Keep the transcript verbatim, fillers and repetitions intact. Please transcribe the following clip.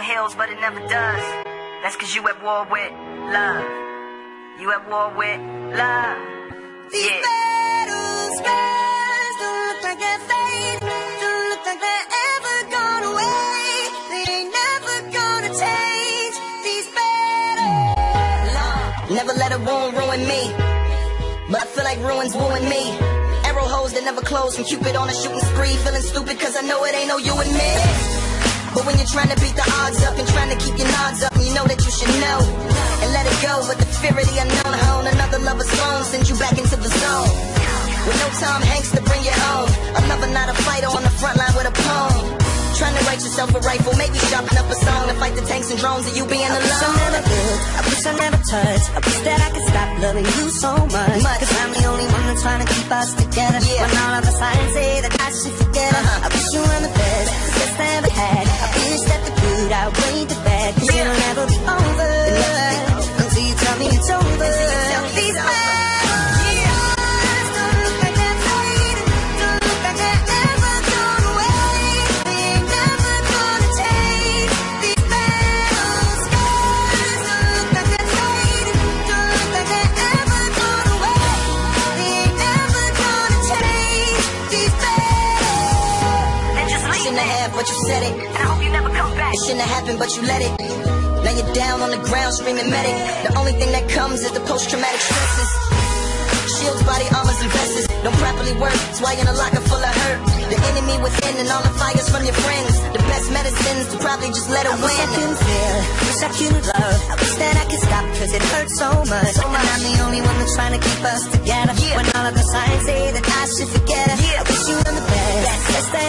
heals, but it never does. That's cause you at war with love. You at war with love. These Yeah. battle scars don't look like they're fading, don't look like they're ever gone away. They ain't never gonna change. These battles. Never let a wound ruin me, but I feel like ruins wooing me. Arrow holes that never close from Cupid on a shooting spree. Feeling stupid cause I know it ain't no you and me. But when you're trying to beat the odds up and trying to keep your nods up, and you know that you should know and let it go, but the fear of the unknown hone another lover's phone sends you back into the zone. With no Tom Hanks to bring you home, another not a fighter on the front line with a poem. Trying to write yourself a rifle, maybe sharpen up a song to fight the tanks and drones of you being alone. I wish I never lived, I wish I never touched. I wish that I could stop loving you so much, much. Cause I'm the only one that's trying to keep us together, yeah. When all of the signs say that I should forget her, uh-huh. I wish you were the best, the best I ever had. I wish that the good outweighed the bad, cause yeah. It'll never be over until you tell me it's over. These but you said it, and I hope you never come back. It shouldn't have happened, but you let it. Now you're down on the ground screaming medic. The only thing that comes is the post-traumatic stresses. Shields, body armors, and vests don't properly work. That's why you're in a locker full of hurt. The enemy within and all the fires from your friends. The best medicines to probably just let it win. I wish I couldn't feel, wish I couldn't love. I wish that I could stop cause it hurts so much, so much. And I'm the only one that's trying to keep us together, yeah. When all of the signs say that I should forget her, yeah. I wish you were the best, best